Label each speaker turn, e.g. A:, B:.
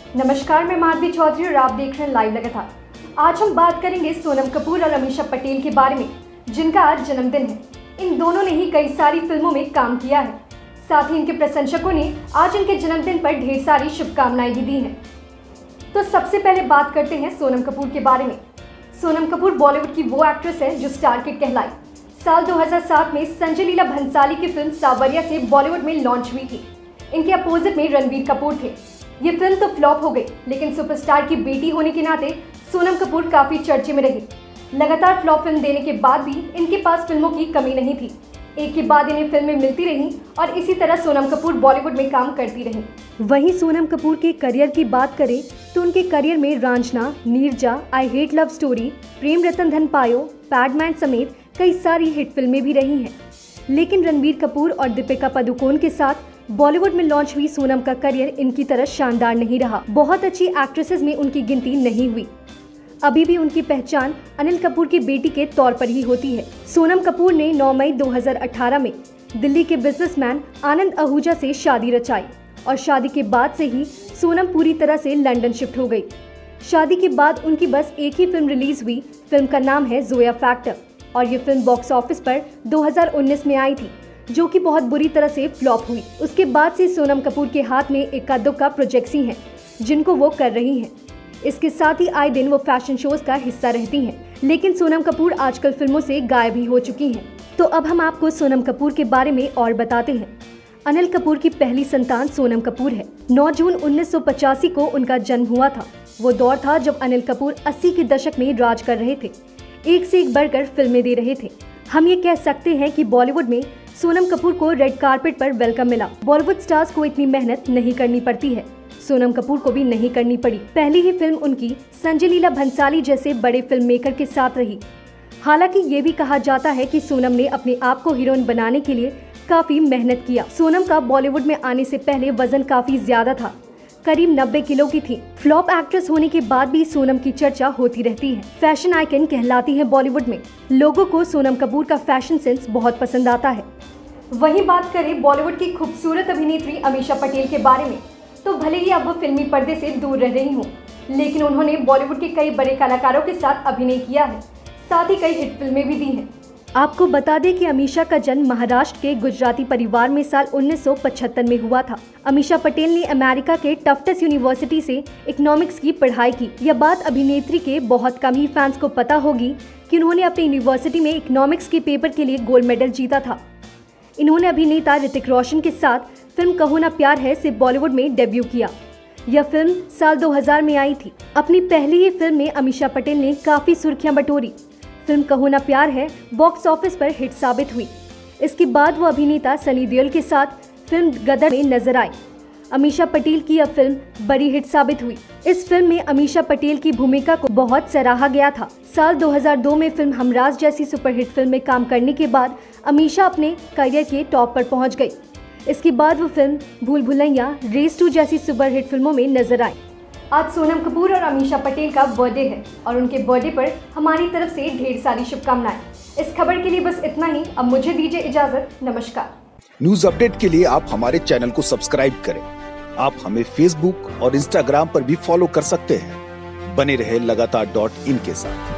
A: नमस्कार, मैं माधवी चौधरी और आप देख रहे हैं लाइव लगातार। आज हम बात करेंगे सोनम कपूर और अमीषा पटेल के बारे में, जिनका आज जन्मदिन है। इन दोनों ने ही कई सारी फिल्मों में काम किया है। साथ ही इनके प्रशंसकों ने आज इनके जन्मदिन पर ढेर सारी शुभकामनाएं भी दी हैं। तो सबसे पहले बात करते हैं सोनम कपूर के बारे में। सोनम कपूर बॉलीवुड की वो एक्ट्रेस है जो स्टार किड कहलाई। साल 2007 में संजय लीला भंसाली की फिल्म सावरिया से बॉलीवुड में लॉन्च हुई थी। इनके अपोजिट में रणबीर कपूर थे। ये फिल्म तो फ्लॉप हो गई, लेकिन सुपरस्टार की बेटी होने के नाते सोनम कपूर काफी चर्चे में रही। लगातार फ्लॉप फिल्म देने के बाद भी इनके पास फिल्मों की कमी नहीं थी। एक के बाद इन्हें फिल्में मिलती रहीं और इसी तरह सोनम कपूर बॉलीवुड में काम करती रहीं। वहीं सोनम कपूर के करियर की बात करें तो उनके करियर में Raanjhanaa, Neerja, I hate love story, Prem Ratan Dhan Payo, Padman समेत कई सारी हिट फिल्में भी रही हैं। लेकिन रणबीर कपूर और दीपिका पादुकोण के साथ बॉलीवुड में लॉन्च हुई सोनम का करियर इनकी तरह शानदार नहीं रहा। बहुत अच्छी एक्ट्रेसेस में उनकी गिनती नहीं हुई। अभी भी उनकी पहचान अनिल कपूर की बेटी के तौर पर ही होती है। सोनम कपूर ने 9 मई 2018 में दिल्ली के बिजनेसमैन आनंद आहूजा से शादी रचाई और शादी के बाद से ही सोनम पूरी तरह से लंदन शिफ्ट हो गई। शादी के बाद उनकी बस एक ही फिल्म रिलीज हुई। फिल्म का नाम है जोया फैक्टर और ये फिल्म बॉक्स ऑफिस पर 2019 में आई थी, जो कि बहुत बुरी तरह से फ्लॉप हुई। उसके बाद से सोनम कपूर के हाथ में इक्का दुक्का प्रोजेक्ट्स ही हैं, जिनको वो कर रही हैं। इसके साथ ही आए दिन वो फैशन शोज का हिस्सा रहती हैं। लेकिन सोनम कपूर आजकल फिल्मों से गायब ही हो चुकी हैं। तो अब हम आपको सोनम कपूर के बारे में और बताते हैं। अनिल कपूर की पहली संतान सोनम कपूर है। 9 जून 1985 को उनका जन्म हुआ था। वो दौर था जब अनिल कपूर 80 के दशक में राज कर रहे थे। एक से एक बढ़कर फिल्में दे रहे थे। हम ये कह सकते हैं कि बॉलीवुड में सोनम कपूर को रेड कार्पेट पर वेलकम मिला। बॉलीवुड स्टार्स को इतनी मेहनत नहीं करनी पड़ती है, सोनम कपूर को भी नहीं करनी पड़ी। पहली ही फिल्म उनकी संजय लीला भंसाली जैसे बड़े फिल्म मेकर के साथ रही। हालांकि ये भी कहा जाता है कि सोनम ने अपने आप को हीरोइन बनाने के लिए काफी मेहनत किया। सोनम का बॉलीवुड में आने से पहले वजन काफी ज्यादा था, करीब 90 किलो की थी। फ्लॉप एक्ट्रेस होने के बाद भी सोनम की चर्चा होती रहती है। फैशन आइकन कहलाती है बॉलीवुड में। लोगों को सोनम कपूर का फैशन सेंस बहुत पसंद आता है। वहीं बात करें बॉलीवुड की खूबसूरत अभिनेत्री अमीषा पटेल के बारे में, तो भले ही अब वो फिल्मी पर्दे से दूर रह रही हों, लेकिन उन्होंने बॉलीवुड के कई बड़े कलाकारों के साथ अभिनय किया है। साथ ही कई हिट फिल्में भी दी हैं। आपको बता दें कि अमीषा का जन्म महाराष्ट्र के गुजराती परिवार में साल 1975 में हुआ था। अमीषा पटेल ने अमेरिका के टफ्ट्स यूनिवर्सिटी से इकोनॉमिक्स की पढ़ाई की। यह बात अभिनेत्री के बहुत कम ही फैंस को पता होगी कि उन्होंने अपनी यूनिवर्सिटी में इकोनॉमिक्स के पेपर के लिए गोल्ड मेडल जीता था। इन्होंने अभिनेता ऋतिक रोशन के साथ फिल्म कहो ना प्यार है से बॉलीवुड में डेब्यू किया। यह फिल्म साल 2000 में आई थी। अपनी पहली ही फिल्म में अमीषा पटेल ने काफी सुर्खियां बटोरी। फिल्म कहो ना प्यार है बॉक्स ऑफिस पर हिट साबित हुई। इसके बाद वो अभिनेता सनी देओल के साथ फिल्म गदर में नजर आई। अमीषा पटेल की यह फिल्म बड़ी हिट साबित हुई। इस फिल्म में अमीषा पटेल की भूमिका को बहुत सराहा गया था। साल 2002 में फिल्म हमराज जैसी सुपरहिट फिल्म में काम करने के बाद अमीषा अपने करियर के टॉप पर पहुंच गई। इसके बाद वो फिल्म भूल भुलैया, रेस 2 जैसी सुपरहिट फिल्मों में नजर आई। आज सोनम कपूर और अमीषा पटेल का बर्थडे है और उनके बर्थडे पर हमारी तरफ से ढेर सारी शुभकामनाएं। इस खबर के लिए बस इतना ही। अब मुझे दीजिए इजाजत। नमस्कार।
B: न्यूज अपडेट के लिए आप हमारे चैनल को सब्सक्राइब करें। आप हमें फेसबुक और इंस्टाग्राम पर भी फॉलो कर सकते हैं। बने रहे लगातार.in के साथ।